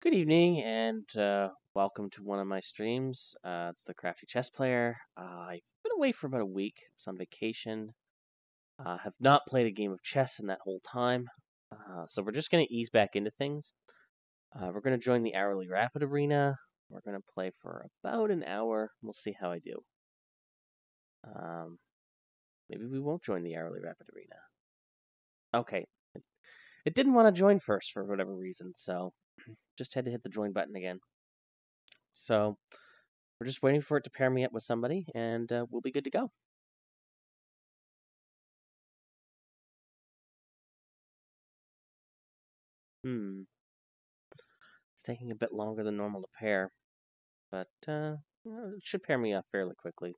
Good evening, and welcome to one of my streams. It's the Crafty Chess Player. I've been away for about a week. I was on vacation. Have not played a game of chess in that whole time. So we're just going to ease back into things. We're going to join the Hourly Rapid Arena. We're going to play for about an hour. We'll see how I do. Maybe we won't join the Hourly Rapid Arena. Okay. It didn't want to join first for whatever reason, so just had to hit the join button again. So we're just waiting for it to pair me up with somebody, and we'll be good to go. It's taking a bit longer than normal to pair, but it should pair me up fairly quickly.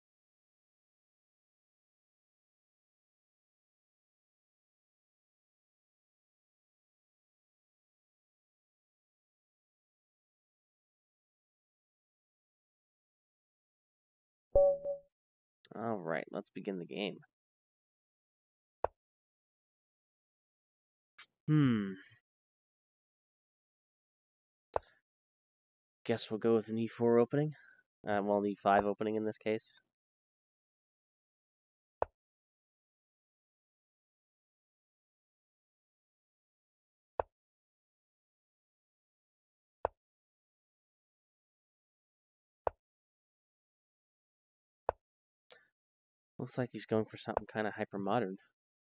All right, let's begin the game. Guess we'll go with an e4 opening. Well, an e5 opening in this case. Looks like he's going for something kind of hyper modern.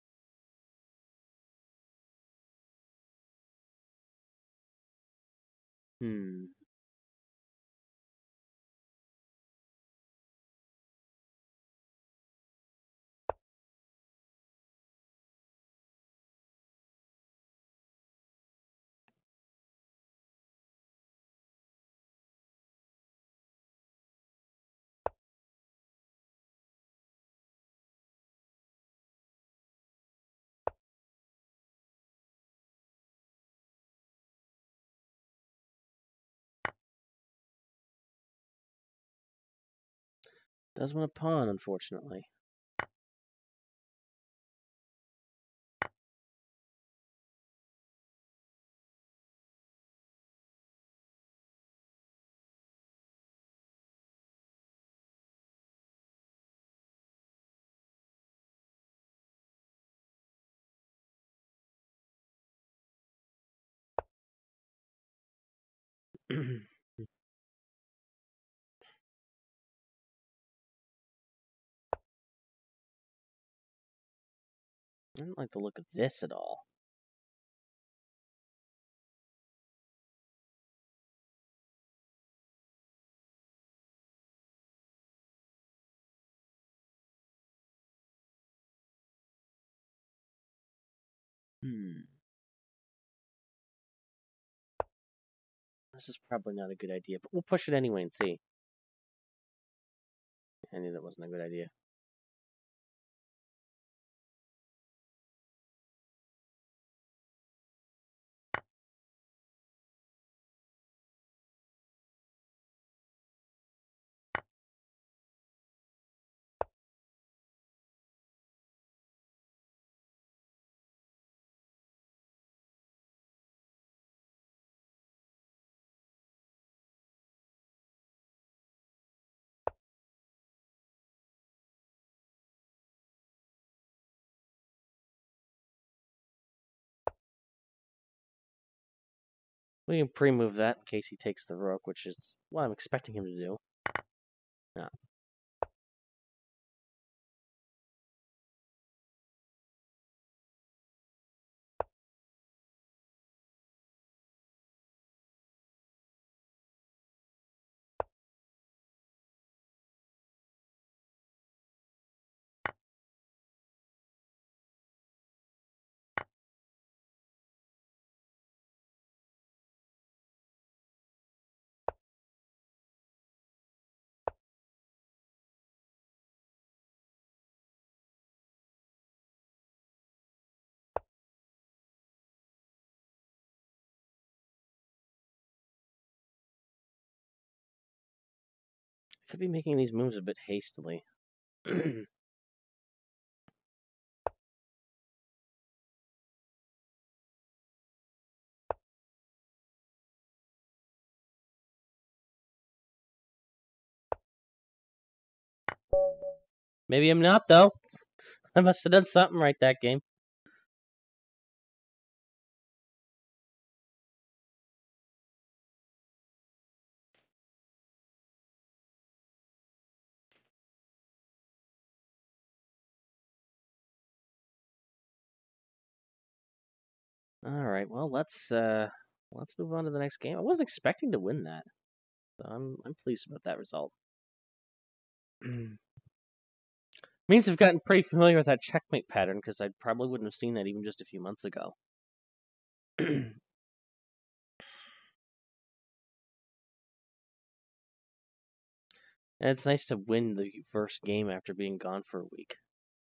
Does want a pawn, unfortunately. I don't like the look of this at all. This is probably not a good idea, but we'll push it anyway and see. I knew that wasn't a good idea. We can pre-move that in case he takes the rook, which is what I'm expecting him to do. Yeah. Could be making these moves a bit hastily. Maybe I'm not, though. I must have done something right that game. Alright, well, let's move on to the next game. I wasn't expecting to win that, so I'm pleased about that result. Means I've gotten pretty familiar with that checkmate pattern, because I probably wouldn't have seen that even just a few months ago. And it's nice to win the first game after being gone for a week.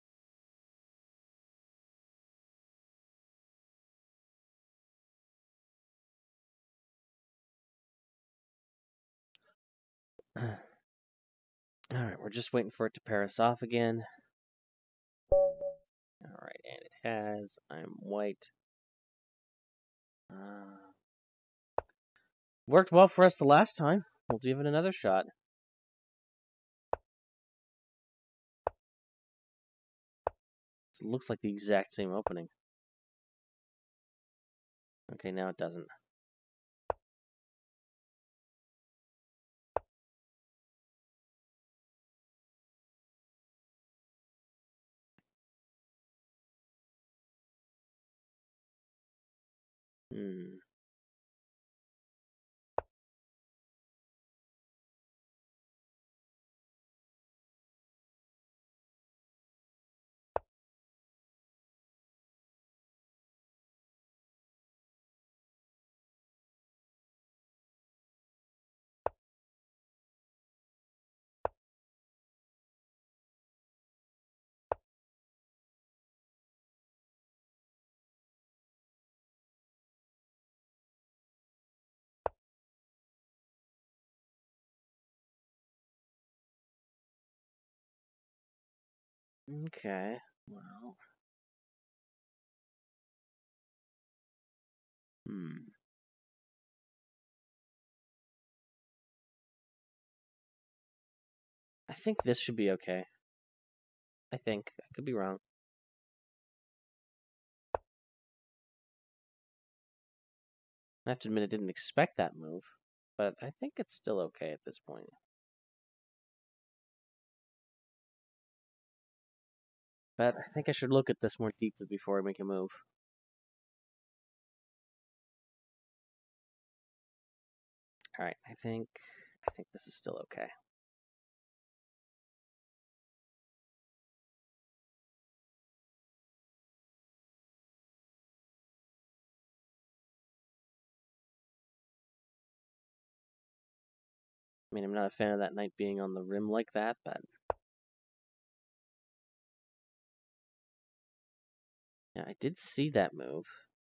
Alright, we're just waiting for it to pair us off again. Alright, and it has. I'm white. Worked well for us the last time. We'll give it another shot. It looks like the exact same opening. Okay, now it doesn't. Okay, well. I think this should be okay. I think. I could be wrong. I have to admit I didn't expect that move, but I think it's still okay at this point. But I think I should look at this more deeply before I make a move. Alright, I think this is still okay. I mean, I'm not a fan of that knight being on the rim like that, but... Yeah, I did see that move.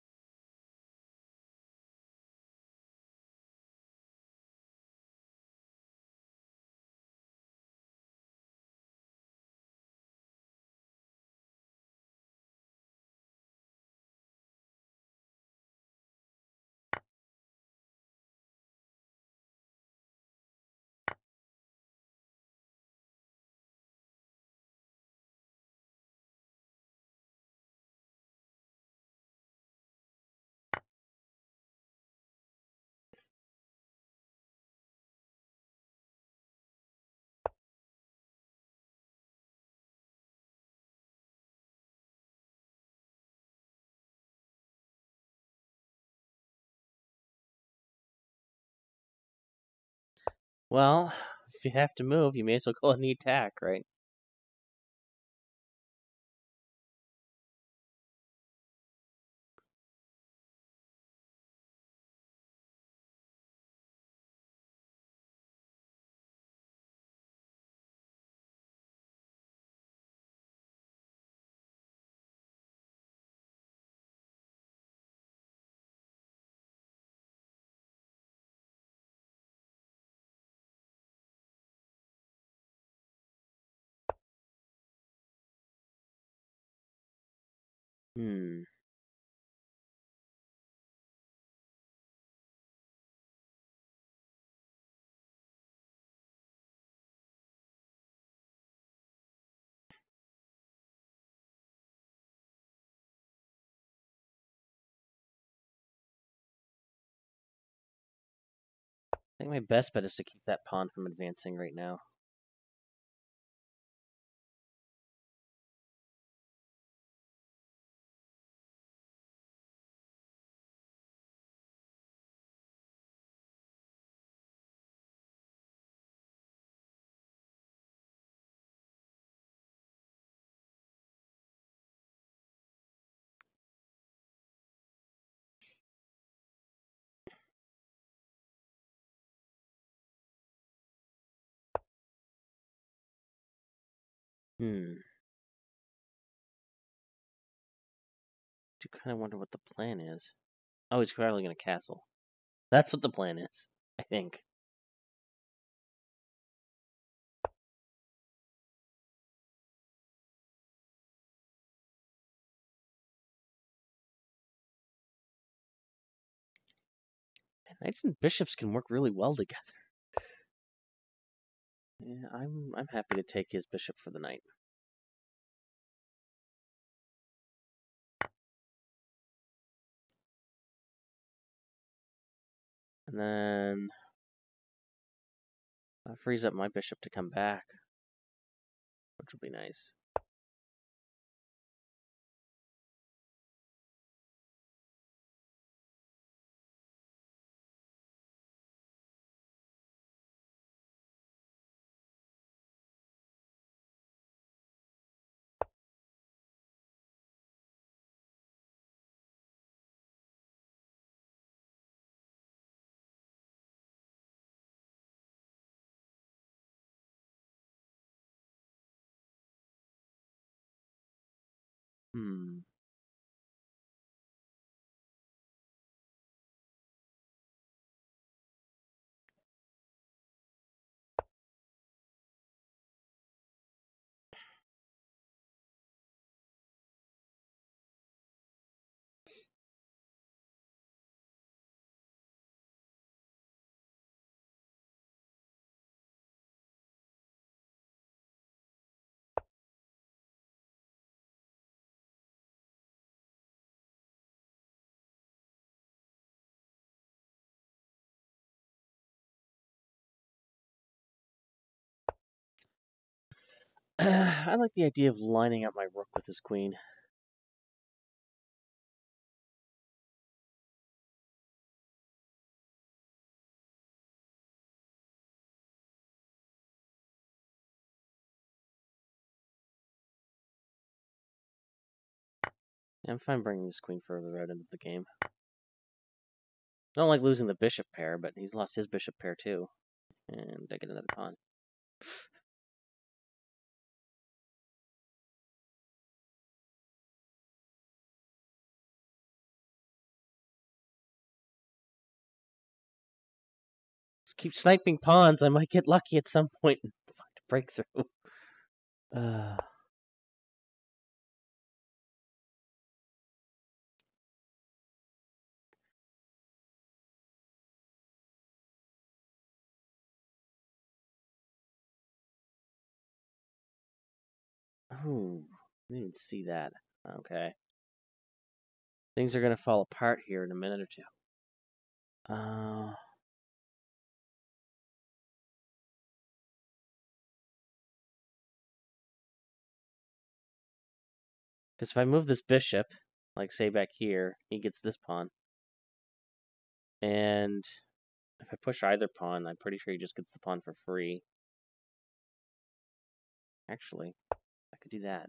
Well, if you have to move, you may as well go on the attack, right? think my best bet is to keep that pawn from advancing right now. Do kind of wonder what the plan is. Oh, he's probably going to castle. That's what the plan is, I think. And knights and bishops can work really well together. Yeah, I'm happy to take his bishop for the knight. And then that frees up my bishop to come back, which will be nice. I like the idea of lining up my rook with his queen. Yeah, I'm fine bringing his queen further out into the game. I don't like losing the bishop pair, but he's lost his bishop pair too. And I get another pawn. Just keep sniping pawns. I might get lucky at some point and find a breakthrough. Oh, I didn't even see that. Okay. Things are going to fall apart here in a minute or two. Because if I move this bishop, like say back here, he gets this pawn. And if I push either pawn, I'm pretty sure he just gets the pawn for free. Actually, I could do that.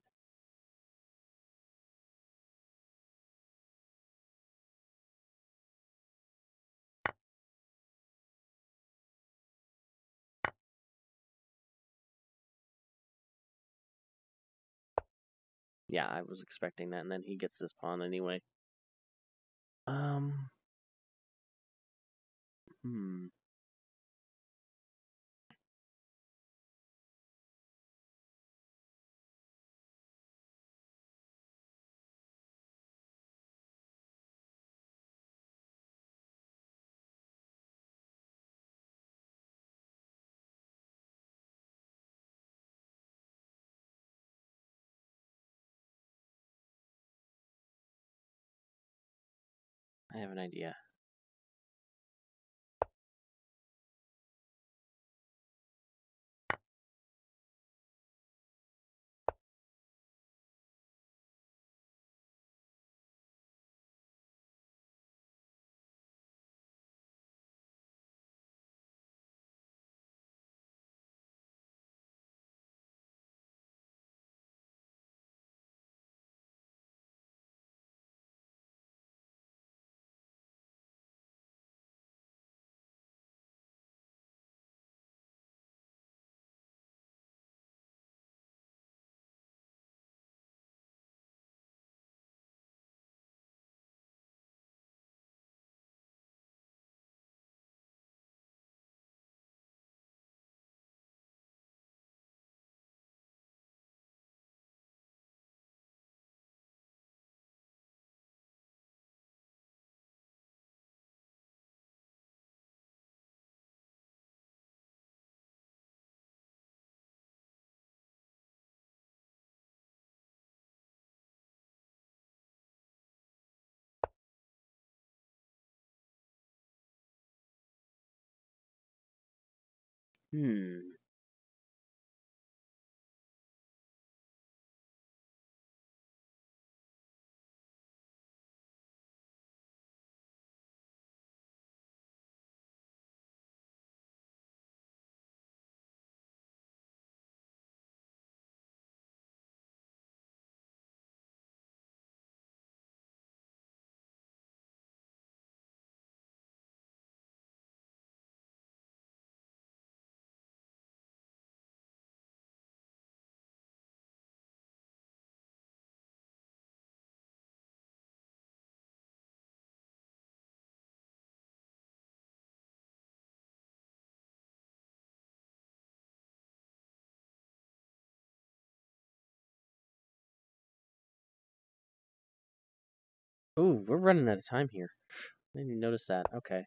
Yeah, I was expecting that, and then he gets this pawn anyway. I have an idea. Hmm. Ooh, we're running out of time here. I didn't even notice that. Okay.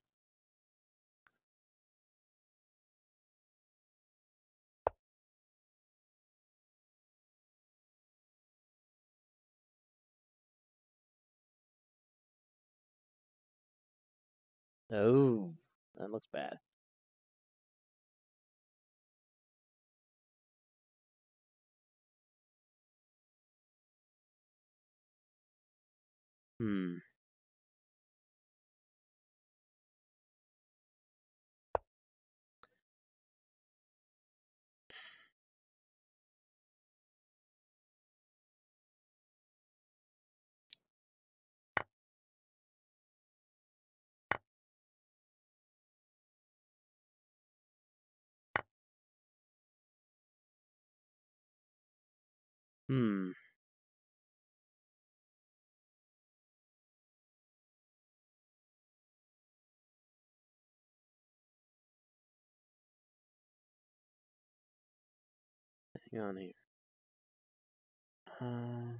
Oh, that looks bad. Hmm. Hmm. Hang on here. Uh,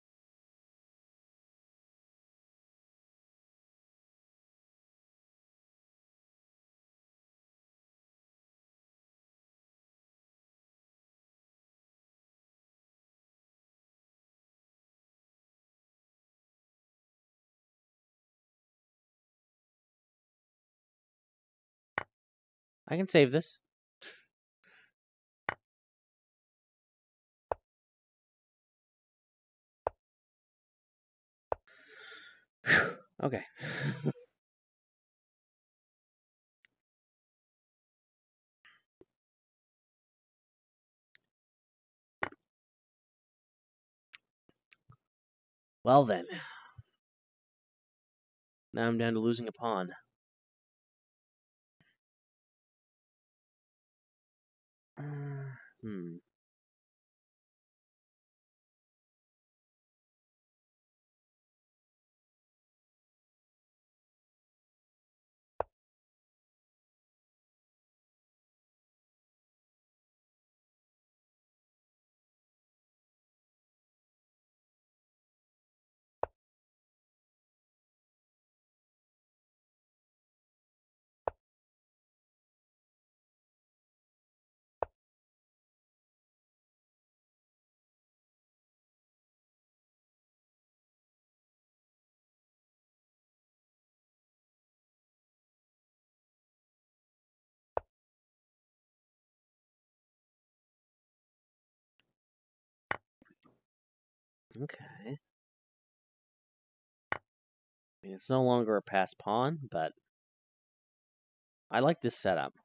I can save this. Okay. Well then. Now I'm down to losing a pawn. Hmm. Okay. I mean, it's no longer a pass pawn, but I like this setup.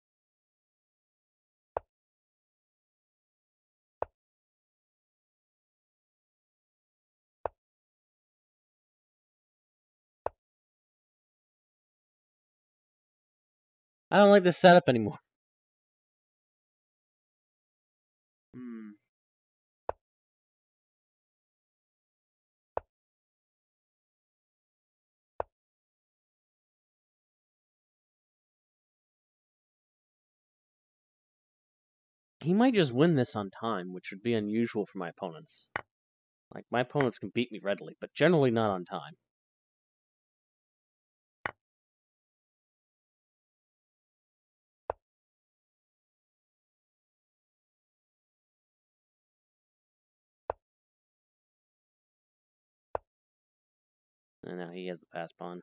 I don't like this setup anymore. Hmm. He might just win this on time, which would be unusual for my opponents. Like, my opponents can beat me readily, but generally not on time. And now he has the pass pawn.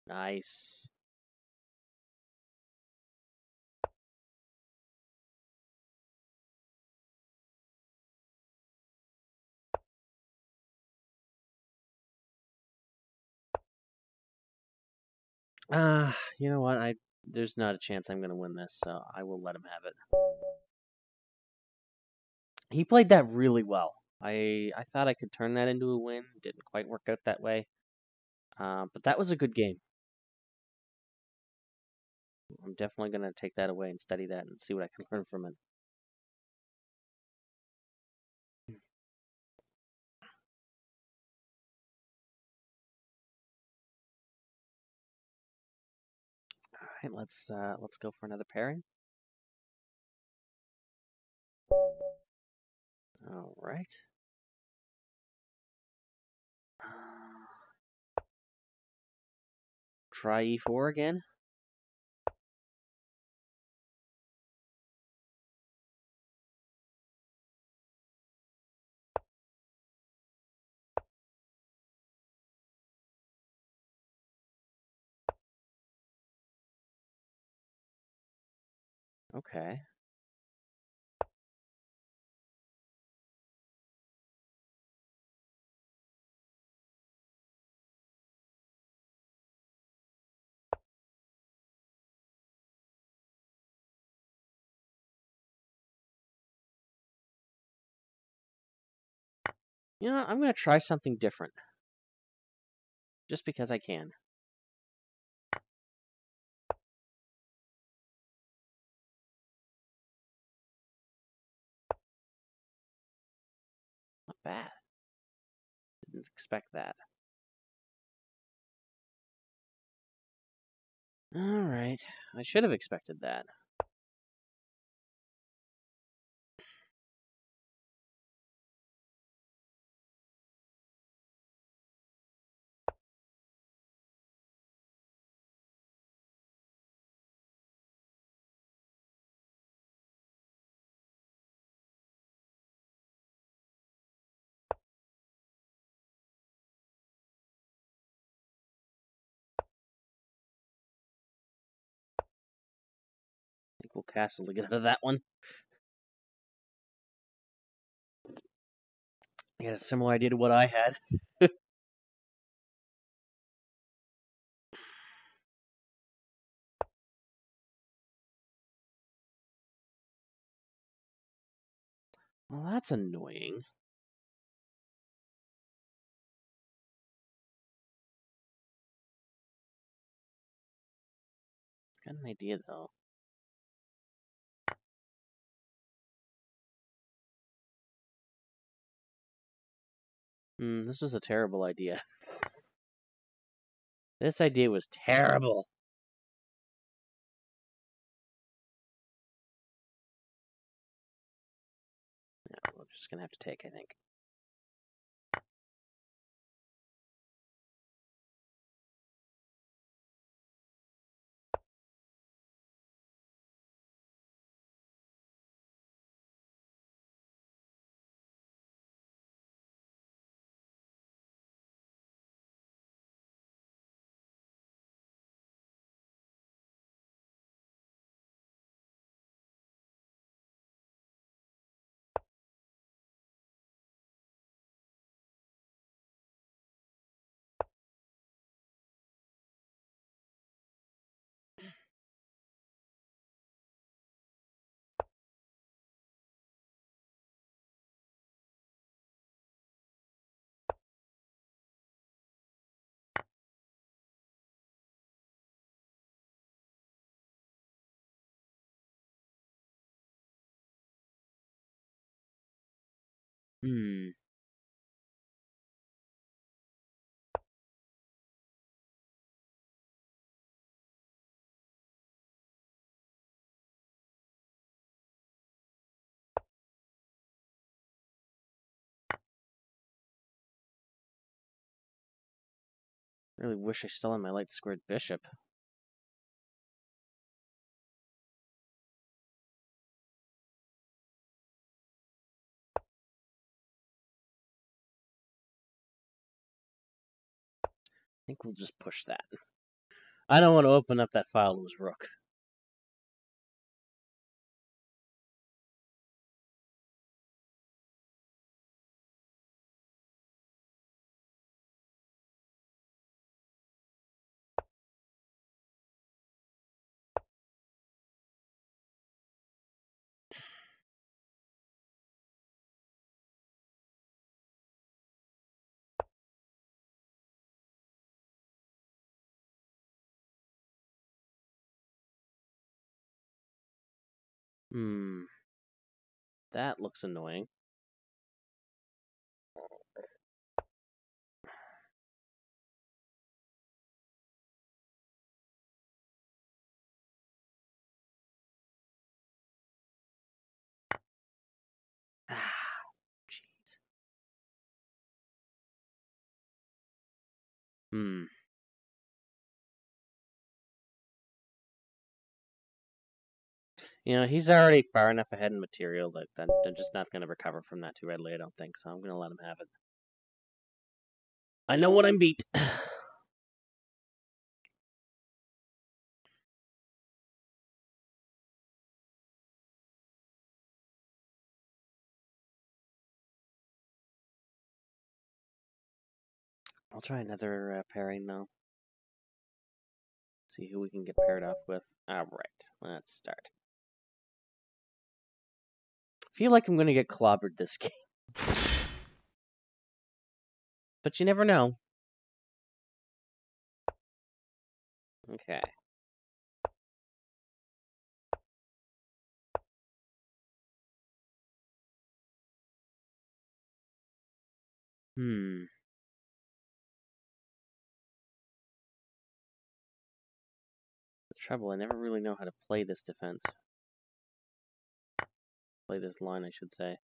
Nice. You know what? There's not a chance I'm gonna win this, so I will let him have it. He played that really well. I thought I could turn that into a win. Didn't quite work out that way. But that was a good game. I'm definitely gonna take that away and study that and see what I can learn from it. All right, let's go for another pairing. All right. Try e4 again. Okay. You know what? I'm gonna try something different. Just because I can. Not bad. Didn't expect that. All right. I should have expected that. I think we'll castle to get out of that one. He had a similar idea to what I had. Well, that's annoying. Got an idea, though. This was a terrible idea. This idea was terrible. Yeah, we're just gonna have to take, I think. Hmm. Really wish I still had my light squared bishop. I think we'll just push that. I don't want to open up that file to his rook. That looks annoying. Jeez. You know, he's already far enough ahead in material that they're just not going to recover from that too readily, I don't think, so I'm going to let him have it. I know what I'm beat. I'll try another pairing, though. See who we can get paired off with. Alright, let's start. I feel like I'm going to get clobbered this game. But you never know. Okay. The trouble, I never really know how to play this defense. Play this line, I should say.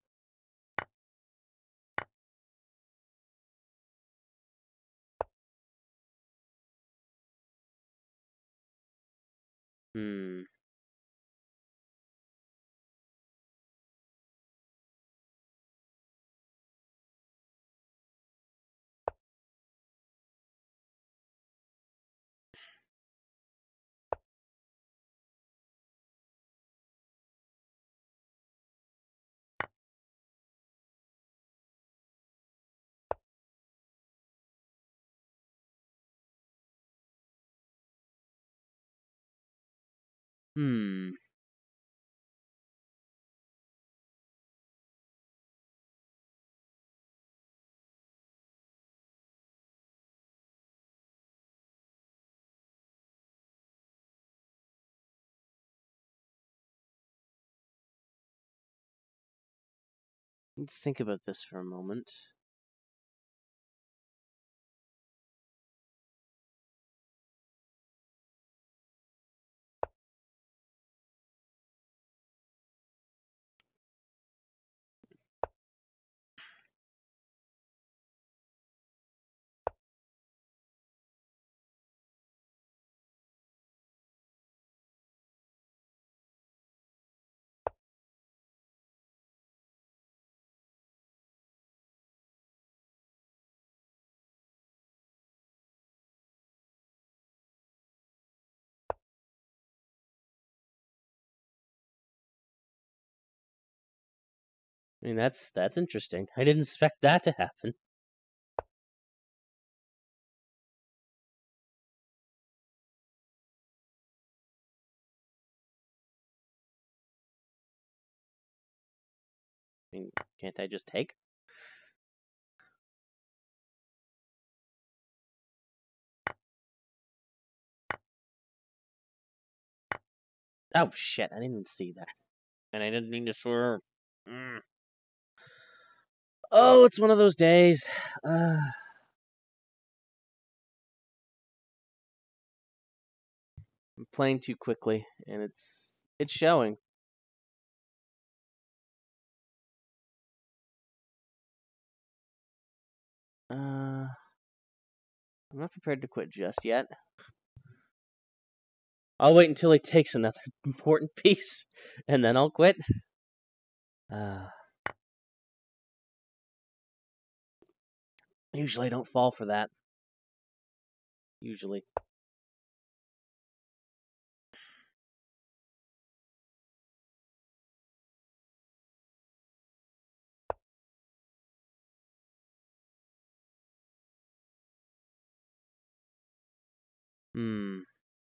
Let's think about this for a moment. I mean, that's interesting. I didn't expect that to happen. I mean, can't I just take? Oh, shit, I didn't even see that. And I didn't mean to swerve. Oh, it's one of those days. I'm playing too quickly, and it's showing. I'm not prepared to quit just yet. I'll wait until he takes another important piece, and then I'll quit. Usually I don't fall for that. Usually. Hmm.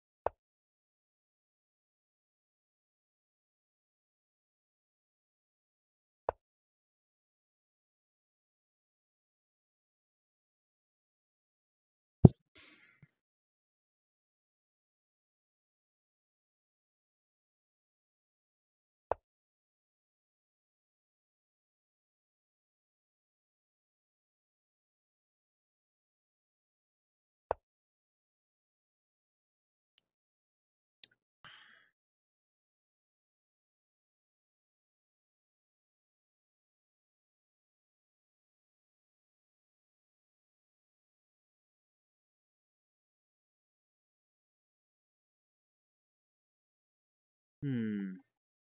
Hmm.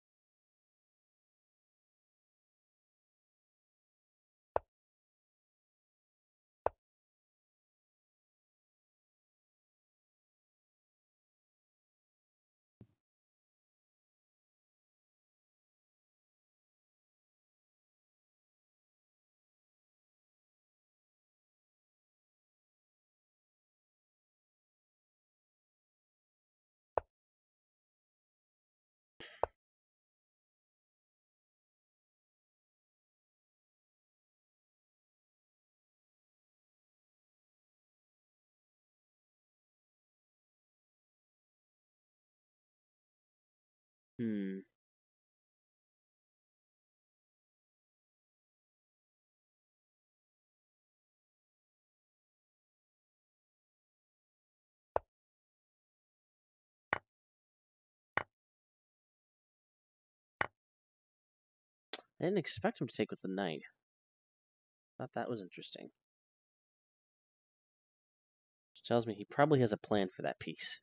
Hmm. I didn't expect him to take with the knight. Thought that was interesting. Which tells me he probably has a plan for that piece.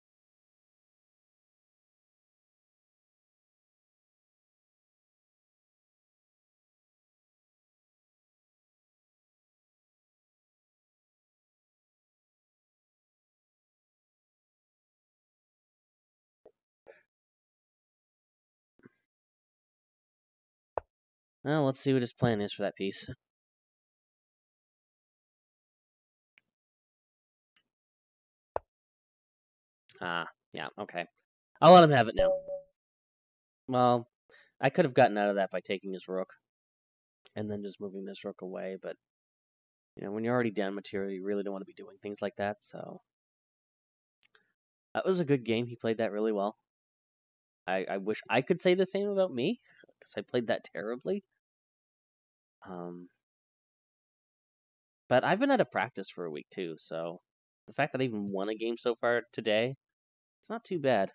Well, let's see what his plan is for that piece. Ah, yeah, okay. I'll let him have it now. Well, I could have gotten out of that by taking his rook and then just moving this rook away, but when you're already down material, you really don't want to be doing things like that, so that was a good game. He played that really well. I wish I could say the same about me, because I played that terribly. Um, but I've been out of practice for a week too, so the fact that I even won a game so far today, it's not too bad.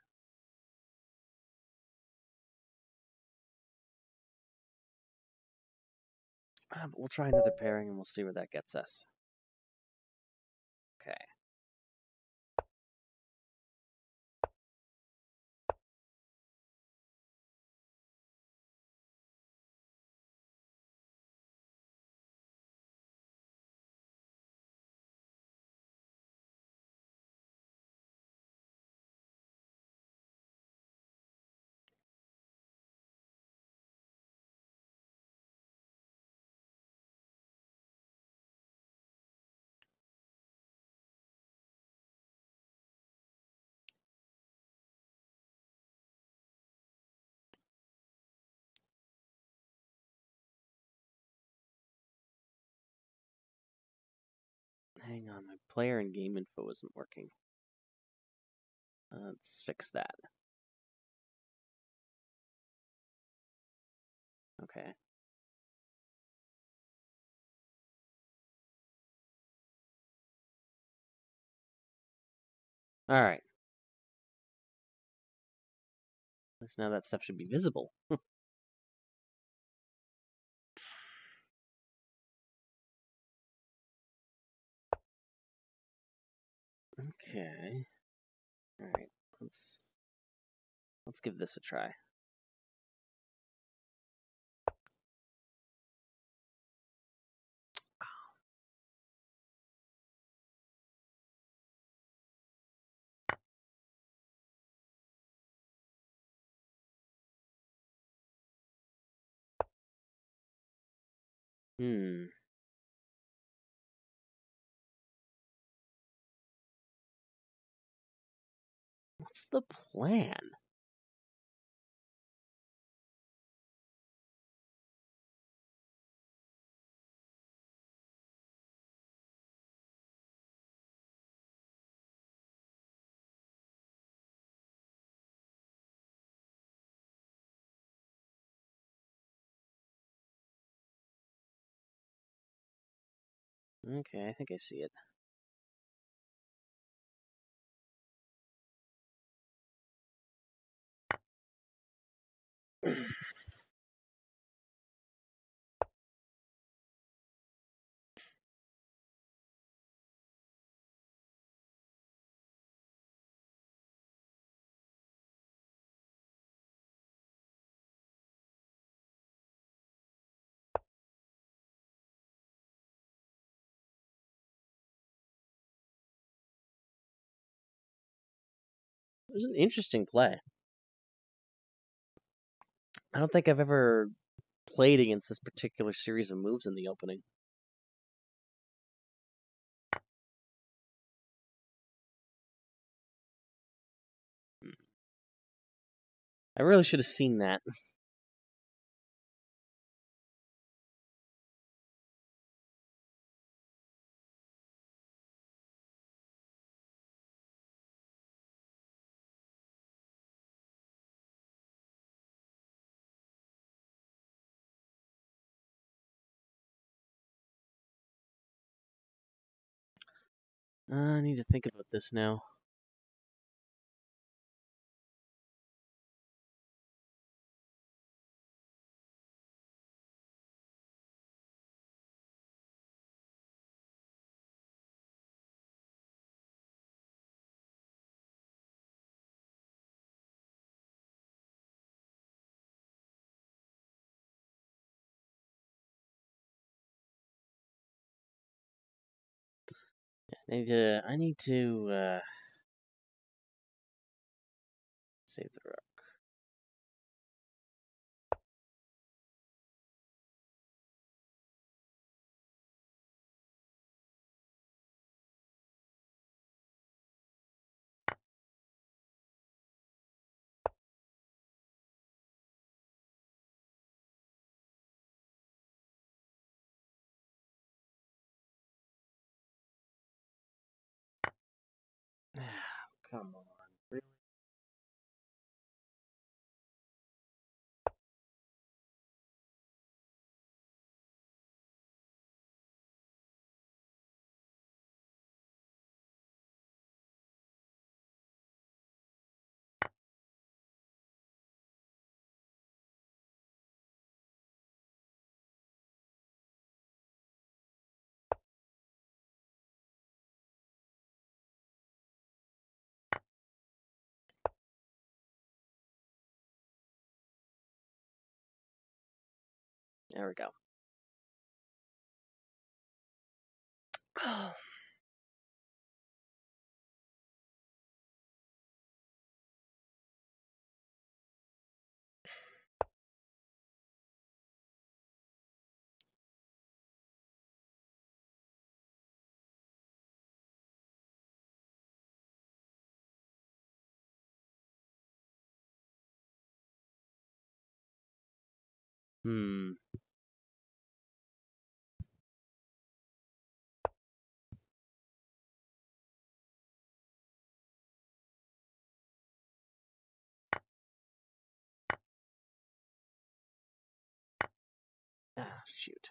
But we'll try another pairing and we'll see where that gets us. Okay. Hang on, my player and game info isn't working. Let's fix that. Okay. All right. At least now that stuff should be visible. Okay. All right. Let's give this a try. Hmm. What's the plan? Okay, I think I see it. It was an interesting play. I don't think I've ever played against this particular series of moves in the opening. I really should have seen that. I need to think about this now. I need to save the rook. Come on, really? There we go. Hmm. Shoot.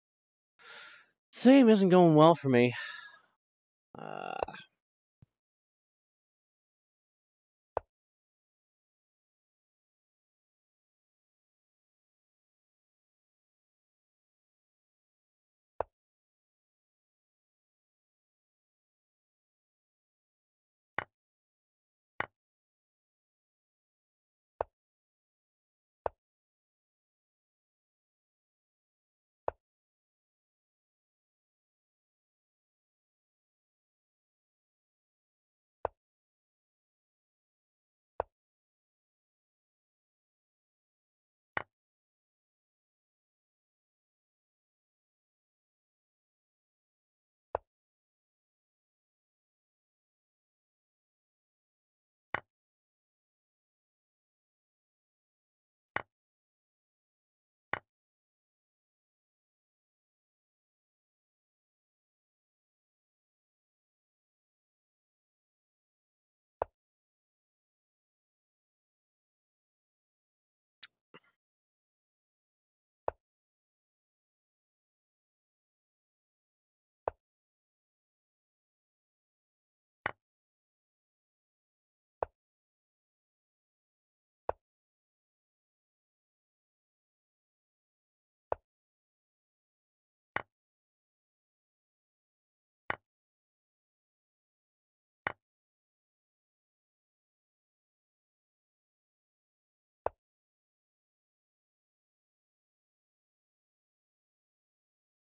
Same isn't going well for me. Uh,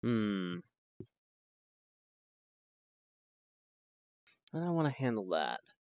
Hmm. I don't want to handle that.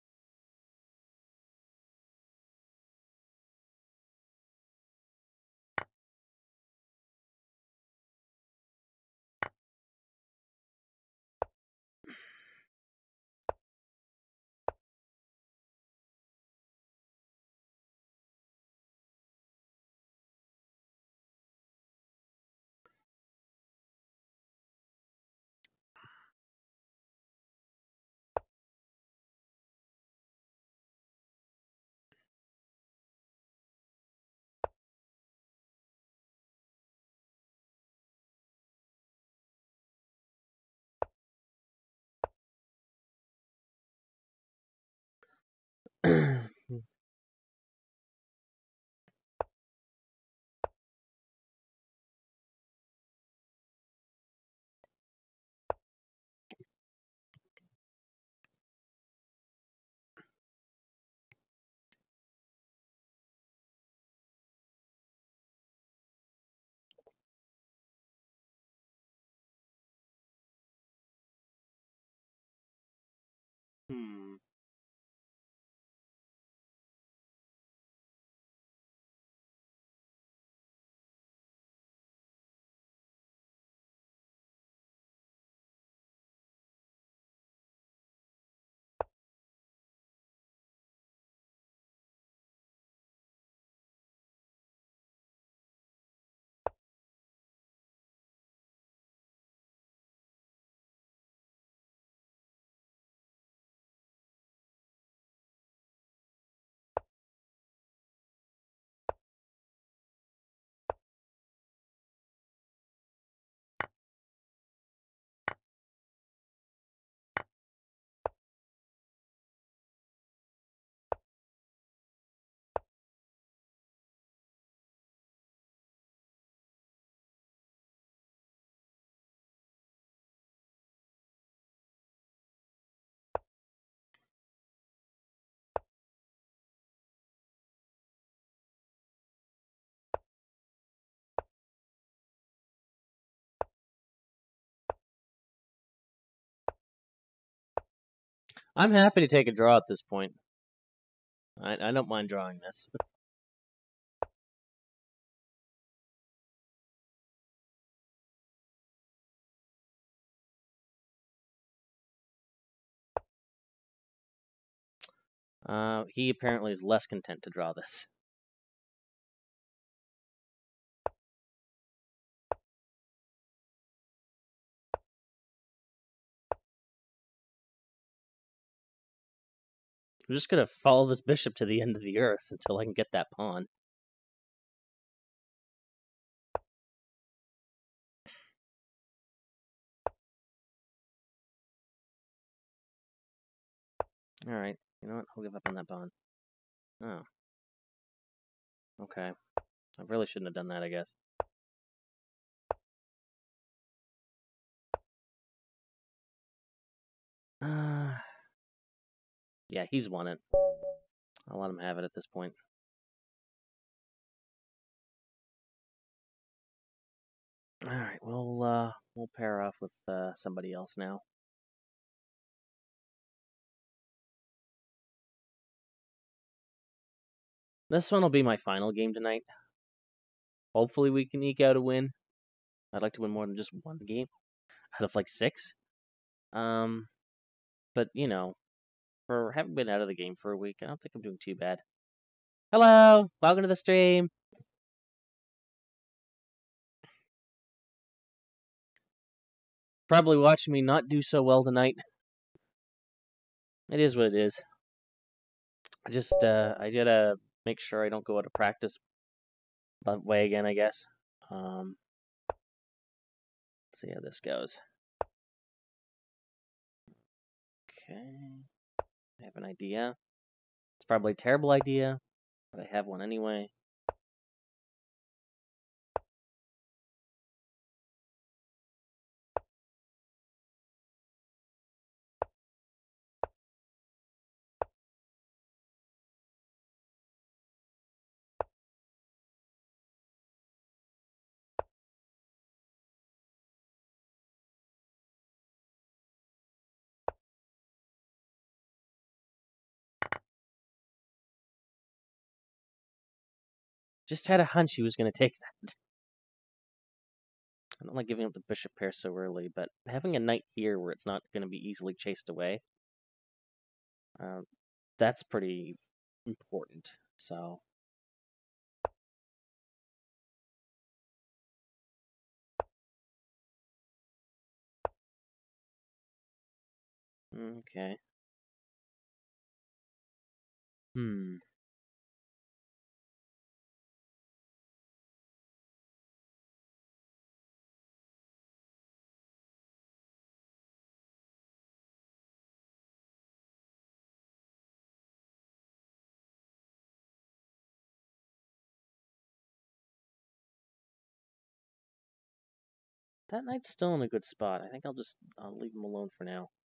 Hmm. I'm happy to take a draw at this point. I don't mind drawing this. He apparently is less content to draw this. I'm just gonna follow this bishop to the end of the earth until I can get that pawn. Alright, you know what? I'll give up on that pawn. Oh. Okay. I really shouldn't have done that, I guess. Yeah, he's won it. I'll let him have it at this point. Alright, we'll pair off with somebody else now. This one will be my final game tonight. Hopefully we can eke out a win. I'd like to win more than just one game out of like 6. But you know, for having been out of the game for a week, I don't think I'm doing too bad. Hello, welcome to the stream. Probably watching me not do so well tonight. It is what it is. I gotta make sure I don't go out of practice that way again, I guess. Let's see how this goes. Okay, I have an idea. It's probably a terrible idea, but I have one anyway. Just had a hunch he was going to take that. I don't like giving up the bishop pair so early, but having a knight here where it's not going to be easily chased away, that's pretty important. So, okay. That knight's still in a good spot. I think I'll leave him alone for now.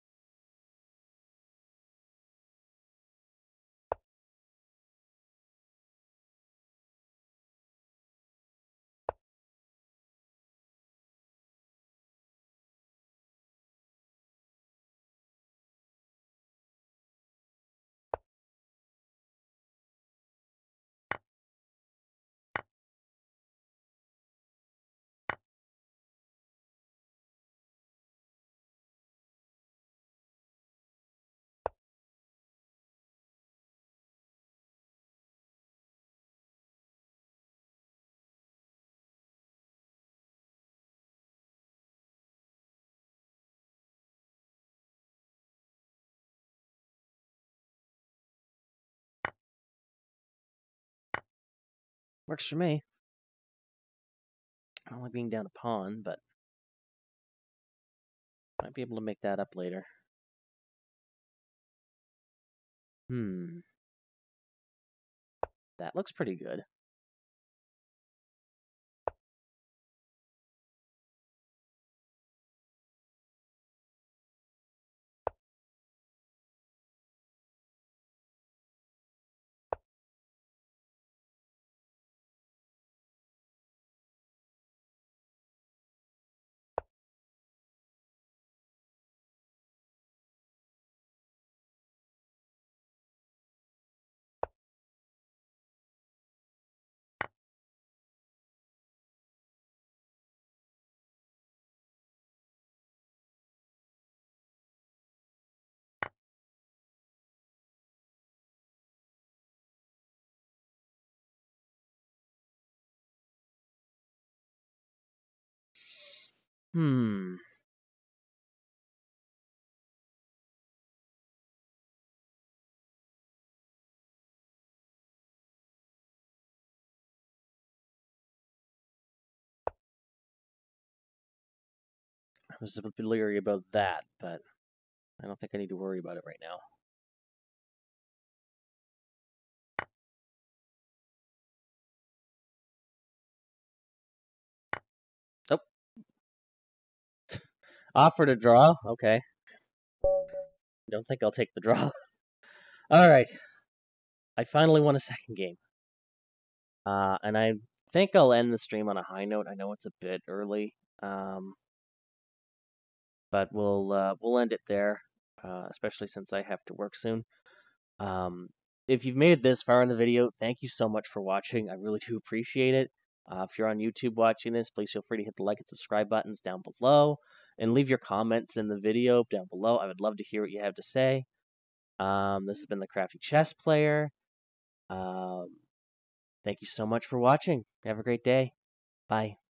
Works for me. I don't like being down a pawn, but might be able to make that up later. That looks pretty good. I was a bit leery about that, but I don't think I need to worry about it right now. Nope. Offer to draw? Okay. Don't think I'll take the draw. Alright. I finally won a second game. And I think I'll end the stream on a high note. I know it's a bit early. But we'll end it there, especially since I have to work soon. If you've made it this far in the video, thank you so much for watching. I really do appreciate it. If you're on YouTube watching this, please feel free to hit the like and subscribe buttons down below, and leave your comments in the video down below. I would love to hear what you have to say. This has been the Crafty Chess Player. Thank you so much for watching. Have a great day. Bye.